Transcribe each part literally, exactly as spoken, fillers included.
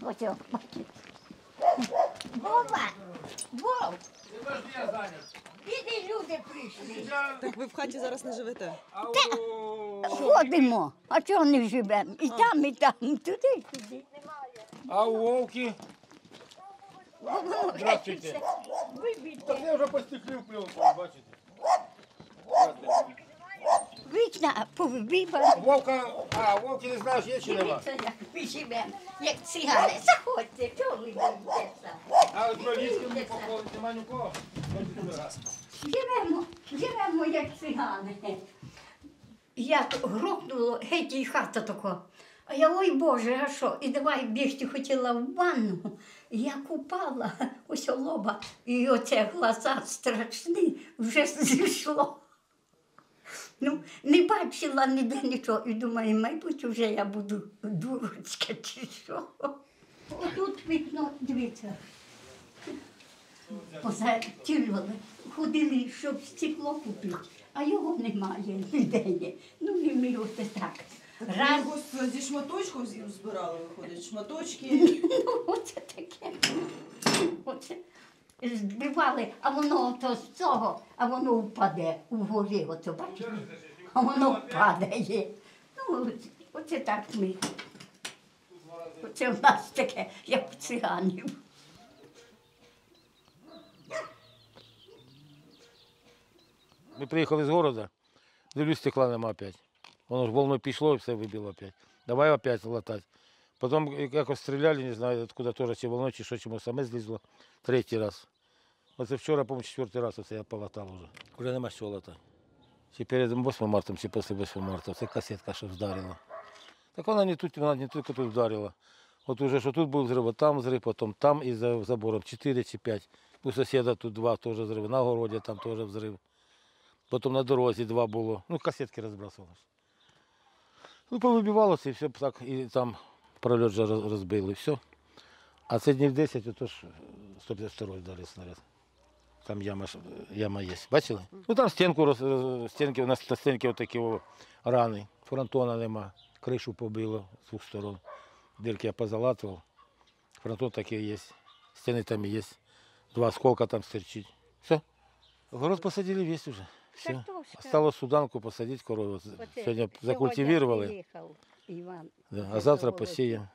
Ось, бачите. Вова! Вов! Іди, люди прийшли. Так ви в хаті зараз не живете? Ходимо, а чого не живемо? І там, і там, туди, і туди. А у Вовки? Здравствуйте. Так я вже постеклив пленку, бачите. Вікна повибивали. Вовка, а, Вовки не знаєш, є чи нема? Дивіться, як ми живемо, як цигани. Заходьте, чого ви боїтеся? А от пролізки не походить, нема нікого. Живемо, живемо, як цигани. Як грохнуло, геть і хата така. А я, ой Боже, а що? І давай бігти хотіла в ванну. І я купала, ось лоба, і оце глаза страшні, вже зійшло. Ну, не бачила ніде нічого. І думаю, мабуть, вже я буду дурочка чи що. Отут вікно, дивіться. Позатілювали, ходили, щоб стекло купити, а його немає, ніде є. Ну, і ми оце так. Раз... Ви його зі шматочком збирали, виходить, шматочки. Ну, оце таке. Оце. Збивали, а воно то з цього, а воно впаде угорі, оце бачите? А воно падає. Ну, оце так ми. Оце в нас таке, як у циганів. Ми приїхали з міста, дивлюсь, стекла нема опять. Воно ж волною пішло і все вибило опять. Давай опять латати. Потім якось стріляли, не знаю, откуда теж, чи волною, чи що, чому саме злізло. Третій раз. Оце вчора, по-моєму, четвертий раз оце я полатав вже. Вже нема що латати. Чи перед восьмим марта, чи після восьмого марта. Це касетка, що вдарила. Так вона не тут, вона не тільки тут вдарила. От уже, що тут був взрив, там взрив, потім там і за забором чотири чи п'ять. У сусіда тут два теж взрив, на городі там теж взрив. Потім на дорозі два було. Ну, касетки розбрасувалися. Ну, повибивалося і все так, і там прольот вже розбили, все. А це днів десять, отож сто п'ятдесят другий вдарив снаряд. Там яма, яма є. Бачили? Ну там стінку, роз, стінки, у нас на стінки отакі о, рани. Фронтона нема, кришу побило з двох сторон. Дірки я позалатував. Фронтон такий є. Стіни там є. Два осколка там стирчить. Все. Город посадили весь уже. Все. Осталось суданку посадити корову. Сьогодні закультивували. Да. А завтра посіємо.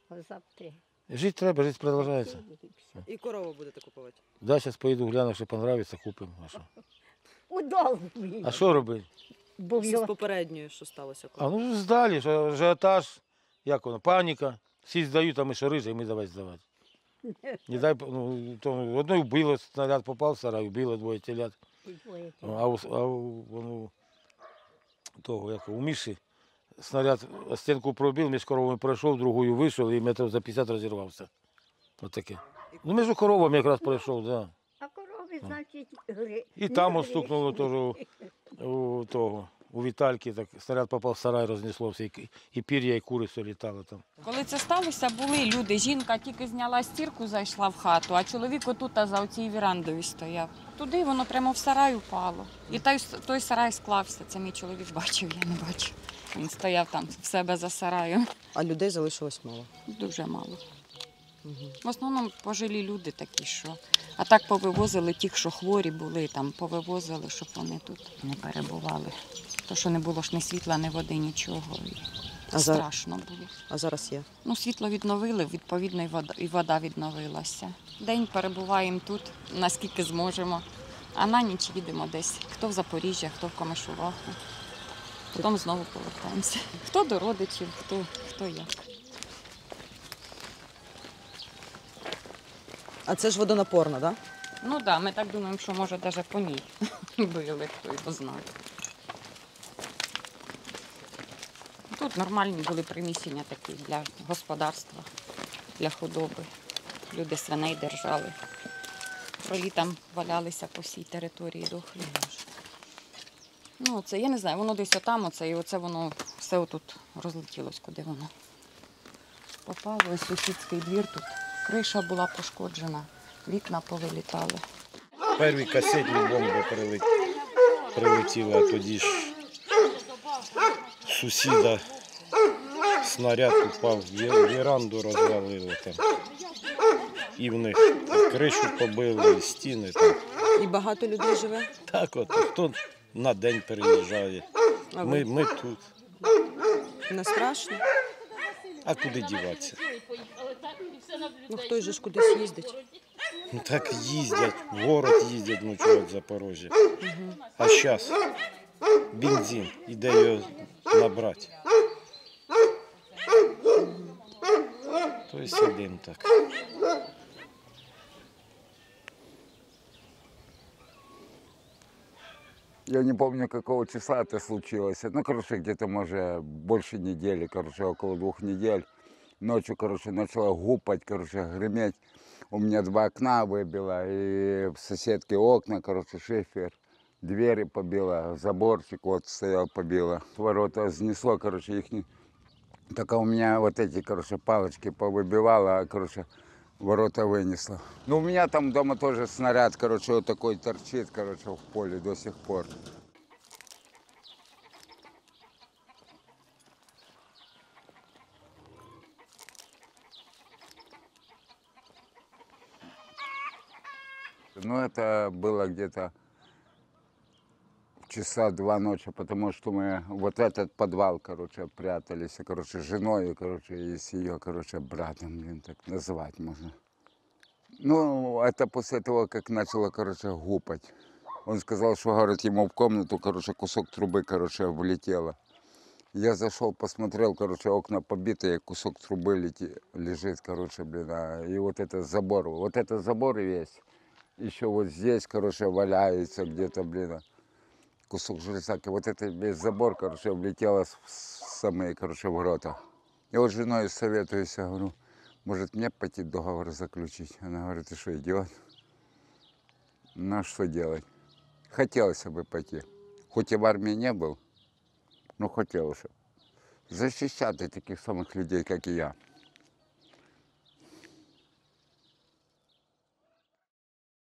Жити треба, жити продовжується. І корову будете купувати? Так, да, зараз поїду гляну, якщо подобається, купимо. А що? Удовго. А що робити? З попередньою, що сталося? А ну здалі, що ажіотаж, як воно, паніка. Всі здають, а ми що рижі, і ми давай здавати. Не дай, ну, то одної вбило, снаряд попав в сарай, вбило двоє телят. А у, а у, воно, того, як, у Міші снаряд стінку пробив, між коровами пройшов, другою вийшов і метрів за п'ятдесят розірвався. Ось таке. Ну, між коровами якраз пройшов, так. Да. А корови, значить, гри. І там ось стукнуло теж у, у того. У Вітальки так снаряд попав в сарай, рознесло все, і, і пір'я, і кури все літали там. Коли це сталося, були люди. Жінка тільки зняла стірку, зайшла в хату, а чоловік отут за оцією вірандою стояв. Туди воно прямо в сарай упало. І той, той сарай склався. Це мій чоловік бачив, я не бачив. Він стояв там в себе за сараєм. А людей залишилось мало? Дуже мало. Угу. В основному пожилі люди такі, що. А так повивозили тих, що хворі були, там повивозили, щоб вони тут не перебували. То, що не було ж ні світла, ні води, нічого. І а страшно зараз... було. А зараз є? Ну, світло відновили, відповідно, і вода, і вода відновилася. День перебуваємо тут, наскільки зможемо, а на ніч їдемо десь. Хто в Запоріжжя, хто в Комишуваху. Потім знову повертаємося. Хто до родичів, хто, хто як. А це ж водонапорна, так? Да? Ну так, да, ми так думаємо, що може навіть по ній били, хто його знає. Тут нормальні були приміщення такі для господарства, для худоби. Люди свиней держали. Кролі там валялися по всій території дохлі. Ну, це, я не знаю, воно десь отам, оце, і оце воно все отут розлетілось, куди воно попало. Ось сусідський двір тут. Криша була пошкоджена, вікна повилітали. Перші касетні бомби прилетіли, а тоді ж сусіда снаряд упав, ві- віранду розвалило там. І в них кришу побили, і стіни там. І багато людей живе? Так от, хто на день переїжджає. А Ми, ви? ми тут. Не страшно? А куди діватися? Ну хтось же ж кудись їздить. Ну так їздять, в город їздять ночують в Запорожжя. А зараз бензин, іде його набрати. То й сидимо так. Я не помню, какого числа это случилось. Ну, короче, где-то, может, больше недели, короче, около двух недель. Ночью, короче, начало гупать, короче, греметь. У меня два окна выбило, и в соседке окна, короче, шифер. Двери побило, заборчик вот стоял, побило. Ворота снесло, короче, их не... Только у меня вот эти, короче, палочки повыбивало, а, короче, ворота вынесло. Ну, у меня там дома тоже снаряд, короче, вот такой торчит, короче, в поле до сих пор. Ну, это было где-то часа два ночи, потому что мы вот этот подвал, короче, прятались, короче, с женой, короче, и с ее, короче, братом, блин, так называть можно. Ну, это после того, как начало, короче, гупать. Он сказал, что, говорит, ему в комнату, короче, кусок трубы, короче, влетело. Я зашел, посмотрел, короче, окна побитые, кусок трубы лети, лежит, короче, блин, а, и вот это забор, вот это забор весь. Еще вот здесь, короче, валяется где-то, блин, кусок железаки. Вот это весь забор, короче, влетело в самые, короче, ворота. Я вот с женой советуюсь, я говорю, может, мне пойти договор заключить? Она говорит, ты что, идиот? Ну, что делать? Хотелось бы пойти. Хоть и в армии не был, но хотелось бы защищать таких самых людей, как и я.